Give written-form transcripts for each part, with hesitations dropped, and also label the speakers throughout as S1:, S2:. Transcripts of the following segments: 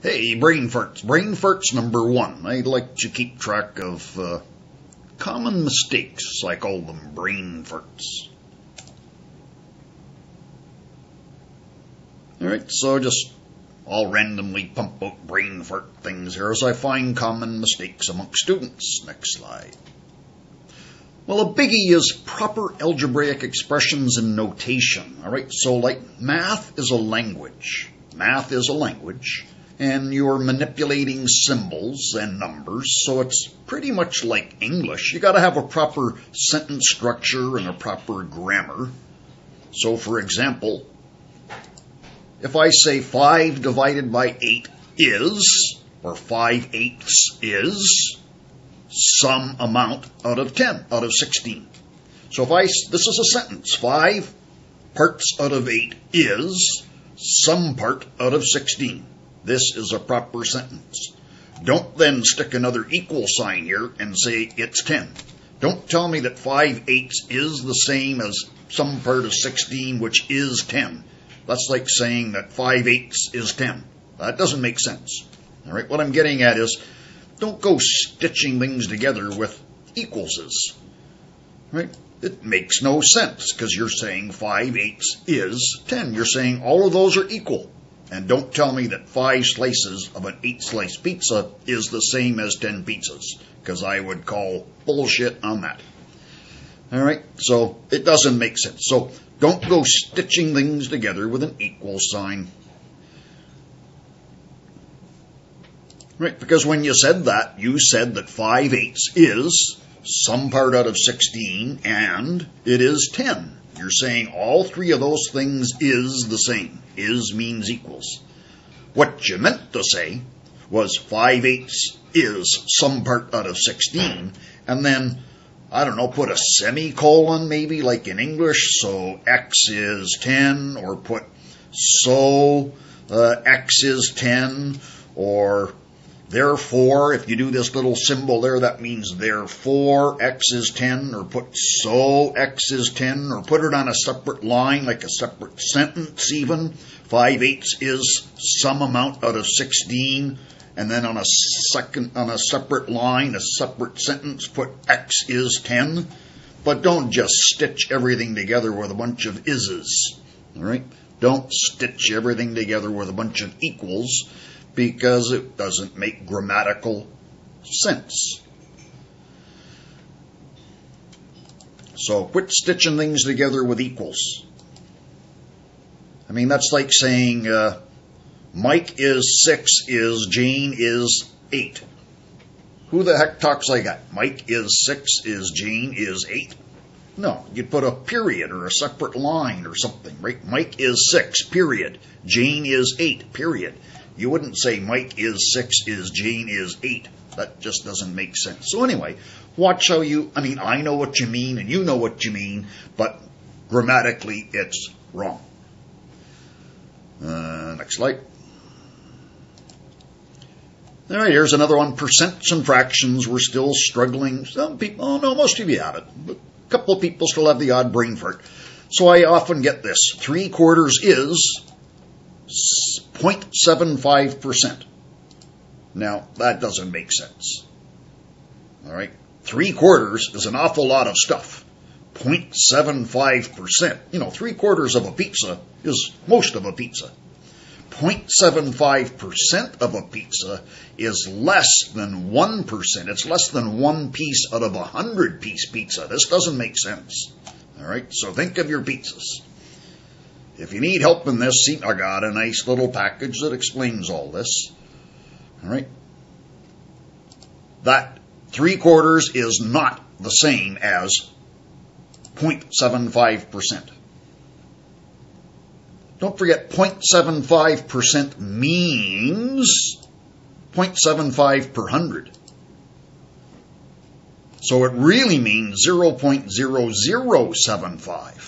S1: Hey, Brainfarts. Brainfarts number 1. I like to keep track of common mistakes. I call them brainfarts. Alright, so I'll randomly pump out brainfart things here as I find common mistakes amongst students. Next slide. Well, a biggie is proper algebraic expressions and notation. Alright, so like math is a language. Math is a language. And you're manipulating symbols and numbers, so it's pretty much like English. You got to have a proper sentence structure and a proper grammar. So, for example, if I say 5 divided by 8 is, or 5/8 is, some amount out of 10, out of 16. So this is a sentence. 5 parts out of 8 is some part out of 16. This is a proper sentence. Don't then stick another equal sign here and say it's 10. Don't tell me that 5/8 is the same as some part of 16, which is 10. That's like saying that 5/8 is 10. That doesn't make sense. All right, what I'm getting at is don't go stitching things together with equalses. Right? It makes no sense because you're saying 5/8 is 10. You're saying all of those are equal. And don't tell me that 5 slices of an 8-slice pizza is the same as 10 pizzas, because I would call bullshit on that. All right, so it doesn't make sense. So don't go stitching things together with an equal sign. Right, because when you said that 5/8 is some part out of 16, and it is 10. You're saying all 3 of those things is the same. Is means equals. What you meant to say was 5/8 is some part out of 16, and then, I don't know, put a semicolon maybe, like in English, so x is 10, or put so x is 10, or therefore, if you do this little symbol there, that means therefore x is 10, or put so x is 10, or put it on a separate line, like a separate sentence even. 5/8 is some amount out of 16, and then on a separate line, a separate sentence, put x is 10. But don't just stitch everything together with a bunch of is's. All right? Don't stitch everything together with a bunch of equals, because it doesn't make grammatical sense. So quit stitching things together with equals. I mean, that's like saying Mike is 6 is Jane is 8. Who the heck talks like that? Mike is 6 is Jane is 8? No, you'd put a period or a separate line or something, right? Mike is 6, period. Jane is 8, period. You wouldn't say Mike is 6 is Jane is 8. That just doesn't make sense. So anyway, watch how I know what you mean and you know what you mean, but grammatically it's wrong. Next slide. All right, here's another one. Percents and fractions. We're still struggling. Some people, most of you have it. But a couple of people still have the odd brain fart. So I often get this. 3/4 is 0.75%. Now, that doesn't make sense. All right? 3/4 is an awful lot of stuff. 0.75%. 3/4 of a pizza is most of a pizza. 0.75% of a pizza is less than 1%. It's less than 1 piece out of a 100-piece pizza. This doesn't make sense. All right? So think of your pizzas. If you need help in this, see, I got a nice little package that explains all this. All right? That 3/4 is not the same as 0.75%. Don't forget, 0.75% means 0.75 per 100. So it really means 0.0075.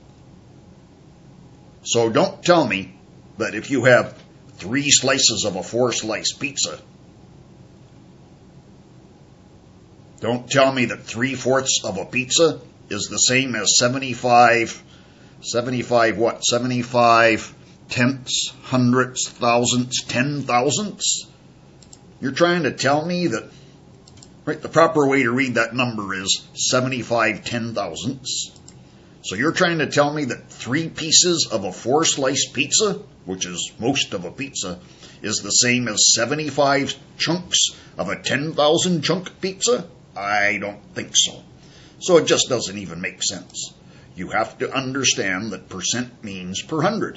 S1: So don't tell me that if you have 3 slices of a 4-slice pizza, don't tell me that 3/4 of a pizza is the same as 75 what? 75 tenths, hundredths, thousandths, 10,000ths. You're trying to tell me that, right, the proper way to read that number is 75 10,000ths. So you're trying to tell me that 3 pieces of a 4-slice pizza, which is most of a pizza, is the same as 75 chunks of a 10,000 chunk pizza? I don't think so. So it just doesn't even make sense. You have to understand that percent means per hundred.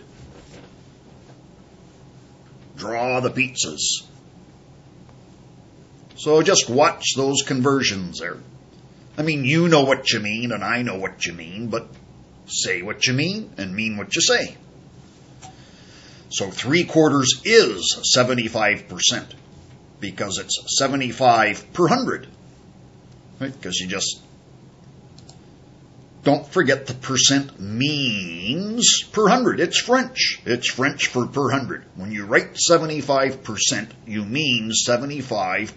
S1: Draw the pizzas. So just watch those conversions there. I mean, you know what you mean and I know what you mean, but say what you mean and mean what you say. So 3/4 is 75% because it's 75 per hundred. Right? Because you just don't forget the percent means per hundred. It's French. It's French for per hundred. When you write 75%, you mean 75%.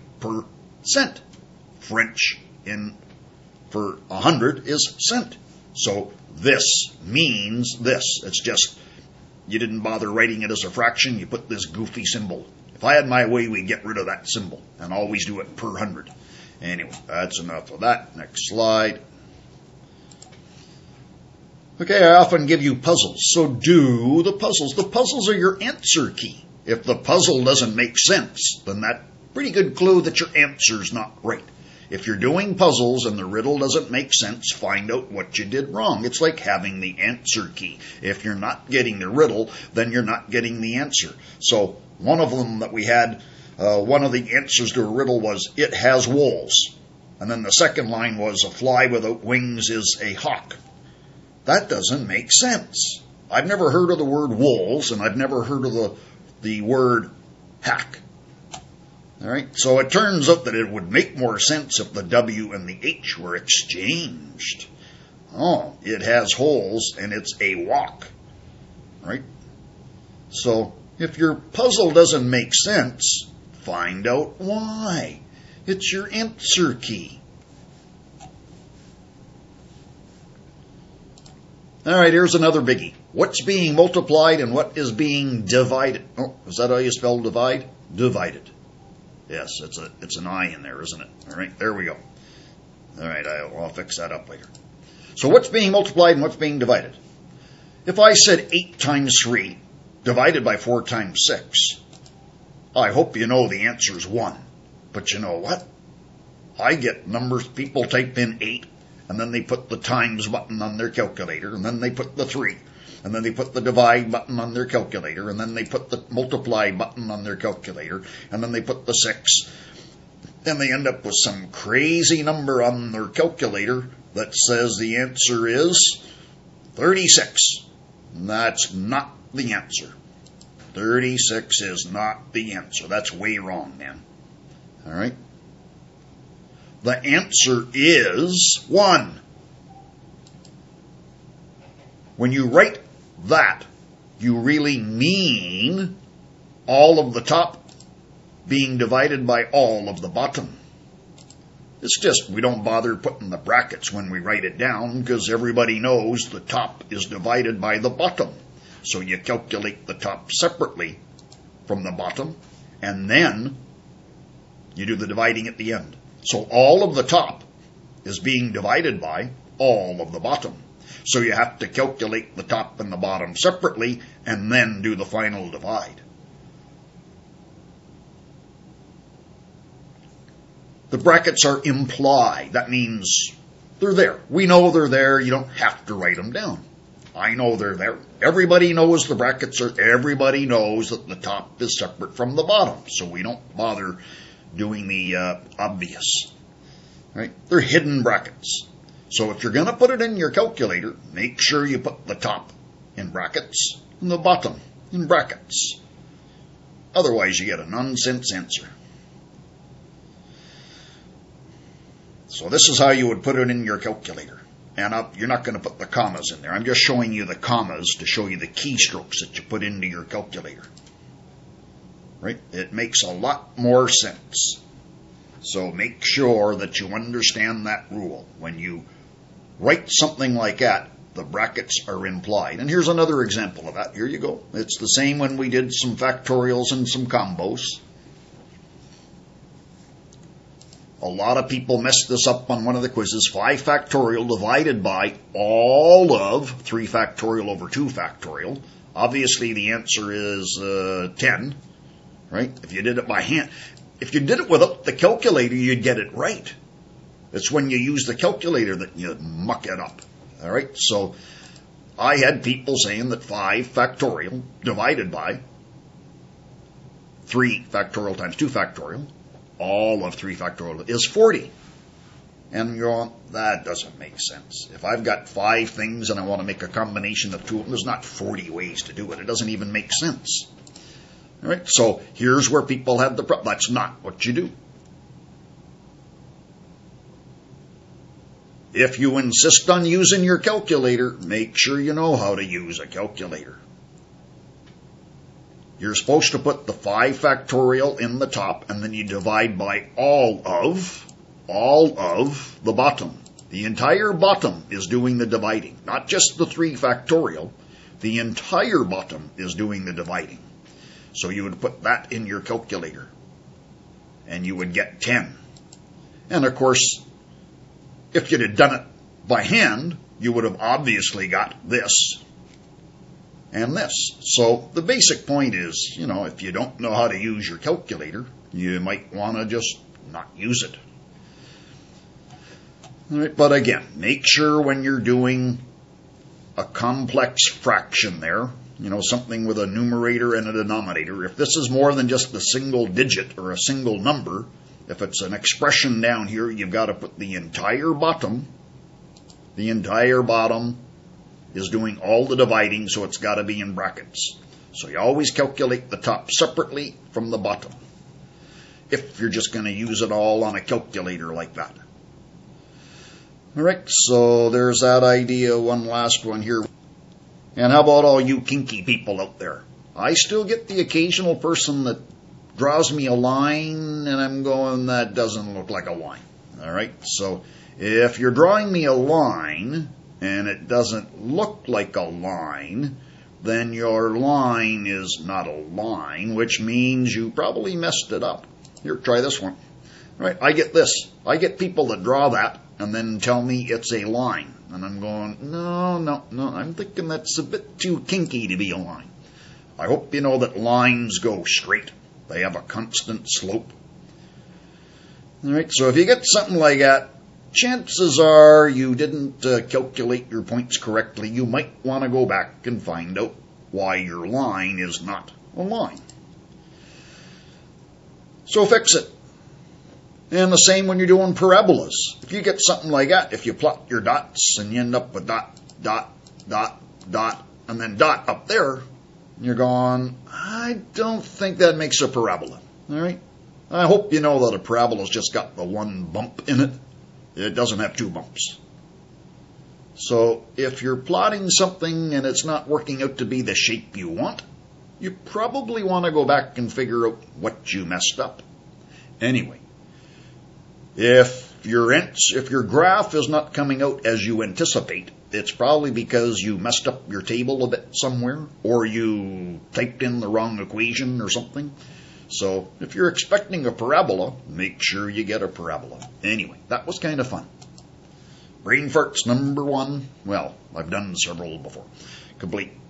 S1: French for 100 is cent. So this means this. It's just you didn't bother writing it as a fraction. You put this goofy symbol. If I had my way, we'd get rid of that symbol and always do it per hundred. Anyway, that's enough of that. Next slide. Okay, I often give you puzzles, so do the puzzles. The puzzles are your answer key. If the puzzle doesn't make sense, then that's a pretty good clue that your answer's not right. If you're doing puzzles and the riddle doesn't make sense, find out what you did wrong. It's like having the answer key. If you're not getting the riddle, then you're not getting the answer. So one of them that we had, one of the answers to a riddle was, it has walls. And then the second line was, a fly without wings is a hawk. That doesn't make sense. I've never heard of the word walls, and I've never heard of the word hack. All right, so it turns out that it would make more sense if the W and the H were exchanged. Oh, it has holes and it's a walk, right? So if your puzzle doesn't make sense, find out why. It's your answer key. All right, here's another biggie. What's being multiplied and what is being divided? Oh, is that how you spell divide? Divided. Yes, it's an I in there, isn't it? All right, there we go. All right, I'll fix that up later. So what's being multiplied and what's being divided? If I said 8 times 3 divided by 4 times 6, I hope you know the answer is 1. But you know what? I get numbers, people type in 8, and then they put the times button on their calculator, and then they put the 3, and then they put the divide button on their calculator, and then they put the multiply button on their calculator, and then they put the 6, and they end up with some crazy number on their calculator that says the answer is 36. And that's not the answer. 36 is not the answer. That's way wrong, man. All right? The answer is 1. When you write that, you really mean all of the top being divided by all of the bottom. It's just we don't bother putting the brackets when we write it down because everybody knows the top is divided by the bottom. So you calculate the top separately from the bottom, and then you do the dividing at the end. So all of the top is being divided by all of the bottom. So you have to calculate the top and the bottom separately and then do the final divide. The brackets are implied. That means they're there. We know they're there. You don't have to write them down. I know they're there. Everybody knows the brackets are. Everybody knows that the top is separate from the bottom. So we don't bother doing the obvious. Right? They're hidden brackets. So if you're going to put it in your calculator, make sure you put the top in brackets and the bottom in brackets. Otherwise, you get a nonsense answer. So this is how you would put it in your calculator. And you're not going to put the commas in there. I'm just showing you the commas to show you the keystrokes that you put into your calculator. Right? It makes a lot more sense. So make sure that you understand that rule. When you write something like that, the brackets are implied. And here's another example of that. Here you go. It's the same when we did some factorials and some combos. A lot of people messed this up on one of the quizzes. 5 factorial divided by all of 3 factorial over 2 factorial. Obviously, the answer is 10, right? If you did it by hand. If you did it without the calculator, you'd get it right. It's when you use the calculator that you muck it up. All right? So I had people saying that 5 factorial divided by 3 factorial times 2 factorial, all of 3 factorial, is 40. And you're going, that doesn't make sense. If I've got 5 things and I want to make a combination of 2 of them, there's not 40 ways to do it. It doesn't even make sense. All right? So here's where people have the problem. That's not what you do. If you insist on using your calculator, make sure you know how to use a calculator. You're supposed to put the 5 factorial in the top, and then you divide by all of the bottom. The entire bottom is doing the dividing, not just the 3 factorial. The entire bottom is doing the dividing. So you would put that in your calculator, and you would get 10. And of course, if you'd have done it by hand, you would have obviously got this and this. So the basic point is, if you don't know how to use your calculator, you might want to just not use it. All right, but again, make sure when you're doing a complex fraction there, something with a numerator and a denominator, if this is more than just a single digit or a single number, if it's an expression down here, you've got to put the entire bottom. The entire bottom is doing all the dividing, so it's got to be in brackets. So you always calculate the top separately from the bottom, if you're just going to use it all on a calculator like that. All right, so there's that idea. One last one here. And how about all you kinky people out there? I still get the occasional person that draws me a line, and I'm going, that doesn't look like a line. All right, so if you're drawing me a line and it doesn't look like a line, then your line is not a line, which means you probably messed it up. Here, try this one. All right, I get this. I get people that draw that and then tell me it's a line. And I'm going, no, I'm thinking that's a bit too kinky to be a line. I hope you know that lines go straight. They have a constant slope. All right, so if you get something like that, chances are you didn't calculate your points correctly. You might want to go back and find out why your line is not a line. So fix it. And the same when you're doing parabolas. If you get something like that, if you plot your dots and you end up with dot, dot, dot, dot, and then dot up there, you're going, I don't think that makes a parabola. All right? I hope you know that a parabola's just got the one bump in it. It doesn't have 2 bumps. So if you're plotting something and it's not working out to be the shape you want, you probably want to go back and figure out what you messed up. Anyway, if your graph is not coming out as you anticipate, it's probably because you messed up your table a bit somewhere, or you typed in the wrong equation or something. So if you're expecting a parabola, make sure you get a parabola. Anyway, that was kind of fun. Brainfarts number 1. Well, I've done several before. Complete.